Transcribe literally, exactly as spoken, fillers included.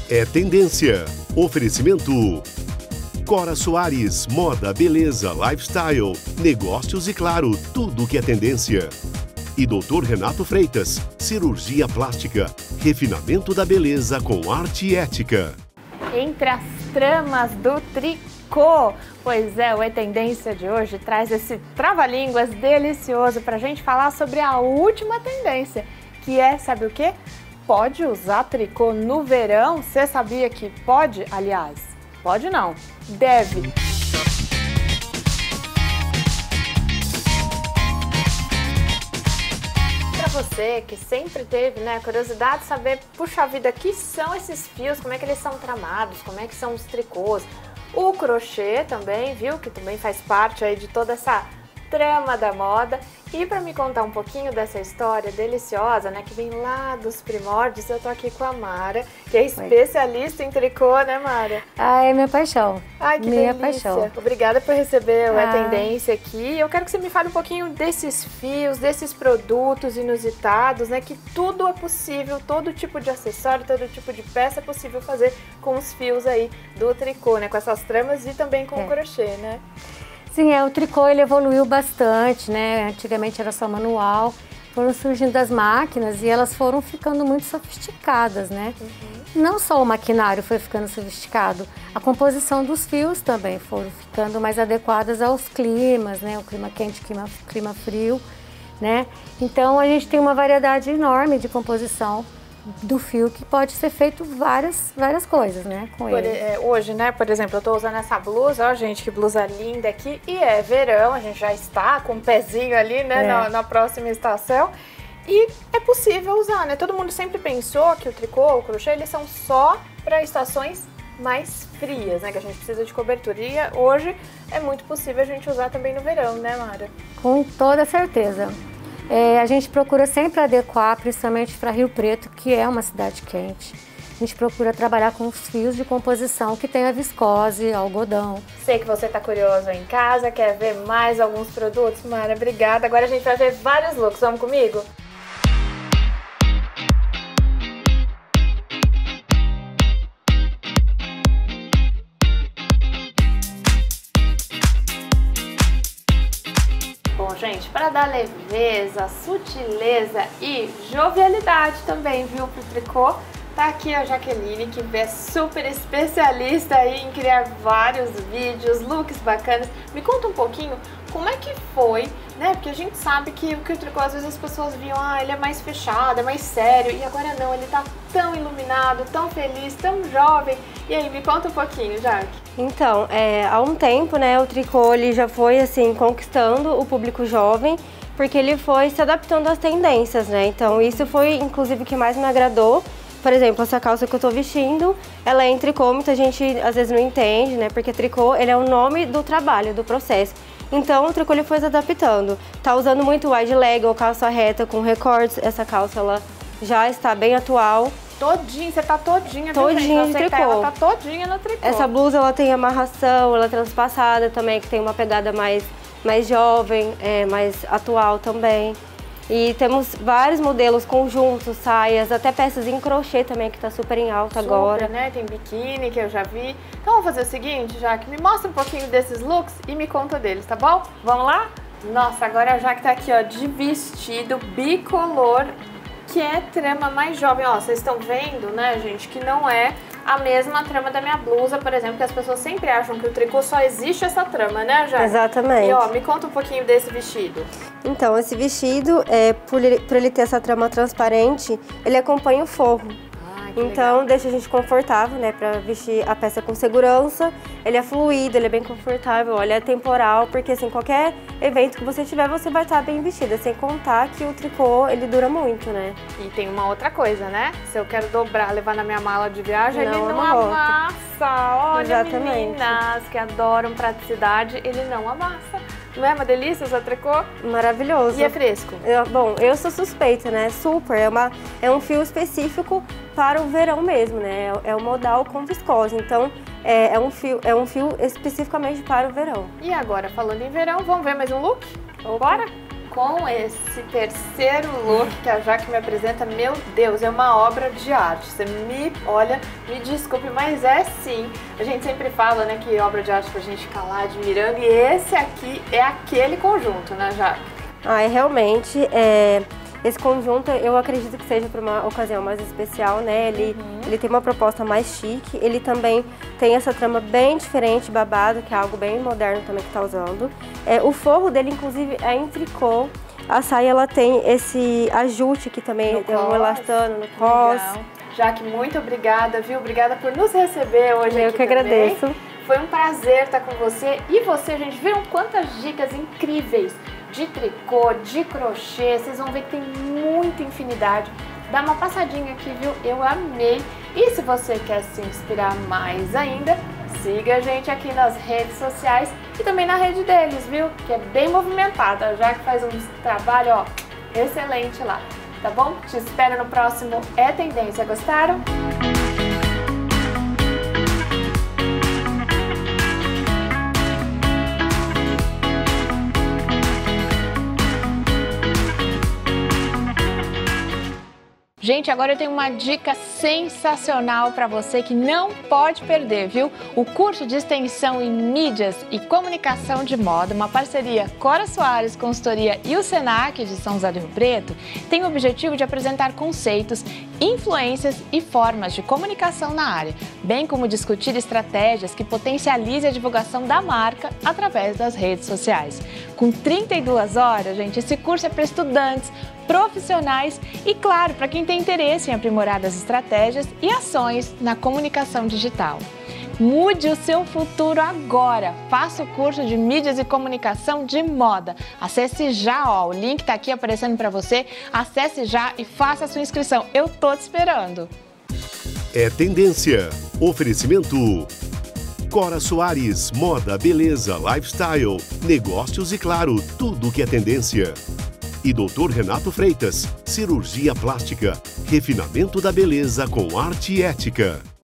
é tendência. Oferecimento Cora Soares, moda, beleza, lifestyle, negócios e claro, tudo que é tendência. E doutor Renato Freitas, cirurgia plástica, refinamento da beleza com arte e ética. Entre as tramas do tricô, pois é, o É Tendência de hoje traz esse trava-línguas delicioso para a gente falar sobre a última tendência, que é, sabe o quê? Pode usar tricô no verão? Você sabia que pode? Aliás, pode não, deve. Para você que sempre teve, né, curiosidade de saber, puxa vida, que são esses fios, como é que eles são tramados, como é que são os tricôs, o crochê também, viu, que também faz parte aí de toda essa trama da moda. E para me contar um pouquinho dessa história deliciosa, né, que vem lá dos primórdios, eu tô aqui com a Mara, que é especialista Oi. em tricô, né, Mara? Ah, é minha paixão. Ai, que minha delícia. paixão. Obrigada por receber o ah. É Tendência aqui. Eu quero que você me fale um pouquinho desses fios, desses produtos inusitados, né, que tudo é possível, todo tipo de acessório, todo tipo de peça é possível fazer com os fios aí do tricô, né, com essas tramas e também com é. o crochê, né? Sim, é, o tricô ele evoluiu bastante, né? Antigamente era só manual, foram surgindo as máquinas e elas foram ficando muito sofisticadas, né? Uhum. Não só o maquinário foi ficando sofisticado, a composição dos fios também foram ficando mais adequadas aos climas, né? O clima quente, clima, clima frio, né? Então a gente tem uma variedade enorme de composição do fio que pode ser feito várias, várias coisas, né, com Por, ele. É, hoje, né, por exemplo, eu tô usando essa blusa, ó, gente, que blusa linda aqui, e é verão, a gente já está com um pezinho ali, né, é. na, na próxima estação, e é possível usar, né, todo mundo sempre pensou que o tricô, o crochê, eles são só para estações mais frias, né, que a gente precisa de cobertura, e hoje é muito possível a gente usar também no verão, né, Mara? Com toda certeza. É, a gente procura sempre adequar, principalmente para Rio Preto, que é uma cidade quente. A gente procura trabalhar com os fios de composição que tem a viscose, algodão. Sei que você está curioso em casa, quer ver mais alguns produtos? Mara, obrigada. Agora a gente vai ver vários looks. Vamos comigo? Gente, para dar leveza, sutileza e jovialidade também, viu, pro tricô, tá aqui a Jaqueline, que é super especialista aí em criar vários vídeos, looks bacanas. Me conta um pouquinho como é que foi, né, porque a gente sabe que, que o tricô, às vezes as pessoas viam, ah, ele é mais fechado, é mais sério, e agora não, ele tá tão iluminado, tão feliz, tão jovem. E aí, me conta um pouquinho, Jaque. Então, é, há um tempo, né, o tricô ele já foi, assim, conquistando o público jovem, porque ele foi se adaptando às tendências, né, então isso foi, inclusive, o que mais me agradou. Por exemplo, essa calça que eu tô vestindo, ela é em tricô, muita gente às vezes não entende, né, porque tricô, ele é o nome do trabalho, do processo. Então, o tricô ele foi se adaptando. Tá usando muito wide leg ou calça reta com recortes, essa calça, ela já está bem atual. Todinha, você tá todinha, todinha viu, de tricô. Ela tá todinha no tricô. Essa blusa, ela tem amarração, ela é transpassada também, que tem uma pegada mais, mais jovem, é, mais atual também. E temos vários modelos, conjuntos, saias, até peças em crochê também, que tá super em alta super, agora. Né? Tem biquíni, que eu já vi. Então, vamos fazer o seguinte, Jaque, me mostra um pouquinho desses looks e me conta deles, tá bom? Vamos lá? Nossa, agora a Jaque tá aqui, ó, de vestido bicolor, que é trama mais jovem. Ó, vocês estão vendo, né, gente, que não é a mesma trama da minha blusa, por exemplo, que as pessoas sempre acham que o tricô só existe essa trama, né, Jaque? Exatamente. E, ó, me conta um pouquinho desse vestido. Então, esse vestido, é, por, ele, por ele ter essa trama transparente, ele acompanha o forro. Então, legal. Deixa a gente confortável, né, pra vestir a peça com segurança. Ele é fluido, ele é bem confortável, ele é temporal, porque assim, qualquer evento que você tiver, você vai estar bem vestida, sem contar que o tricô, ele dura muito, né? E tem uma outra coisa, né? Se eu quero dobrar, levar na minha mala de viagem, não, ele não amassa. Olha, exatamente. Meninas que adoram praticidade, ele não amassa. Não é uma delícia usar tricô? Maravilhoso. E é fresco? Eu, bom, eu sou suspeita, né? Super. É, uma, é um fio específico para o verão mesmo, né? É, é um modal com viscose. Então, é, é, um fio, é um fio especificamente para o verão. E agora, falando em verão, vamos ver mais um look? Opa. Bora? com esse terceiro look que a Jaque me apresenta, meu Deus, é uma obra de arte. Você me, olha, me desculpe, mas é sim. A gente sempre fala, né, que obra de arte pra gente ficar lá admirando, e esse aqui é aquele conjunto, né, Jaque? Ah, é realmente, é... esse conjunto eu acredito que seja para uma ocasião mais especial, né? Ele, uhum. ele tem uma proposta mais chique, ele também tem essa trama bem diferente, babado, que é algo bem moderno também que tá usando. É, o forro dele, inclusive, é em tricô. A saia, ela tem esse ajuste que também tem um elastano no cos. Jaque, muito obrigada, viu? Obrigada por nos receber hoje eu aqui que também. agradeço. Foi um prazer estar com você. E você, gente, viram quantas dicas incríveis de tricô, de crochê. Vocês vão ver que tem muita infinidade. Dá uma passadinha aqui, viu? Eu amei. E se você quer se inspirar mais ainda, siga a gente aqui nas redes sociais e também na rede deles, viu? Que é bem movimentada, já que faz um trabalho, ó, excelente lá. Tá bom? Te espero no próximo É Tendência. Gostaram? Gente, agora eu tenho uma dica sensacional para você que não pode perder, viu? O curso de extensão em mídias e comunicação de moda, uma parceria Cora Soares Consultoria e o Senac de São José do Rio Preto, tem o objetivo de apresentar conceitos, influências e formas de comunicação na área, bem como discutir estratégias que potencializem a divulgação da marca através das redes sociais. Com trinta e duas horas, gente, esse curso é para estudantes, profissionais e, claro, para quem tem interesse em aprimorar as estratégias e ações na comunicação digital. Mude o seu futuro agora! Faça o curso de mídias e comunicação de moda. Acesse já, ó, o link está aqui aparecendo para você. Acesse já e faça a sua inscrição. Eu tô te esperando! É Tendência. Oferecimento Cora Soares, moda, beleza, lifestyle, negócios e, claro, tudo que é tendência. E doutor Renato Freitas, cirurgia plástica, refinamento da beleza com arte e ética.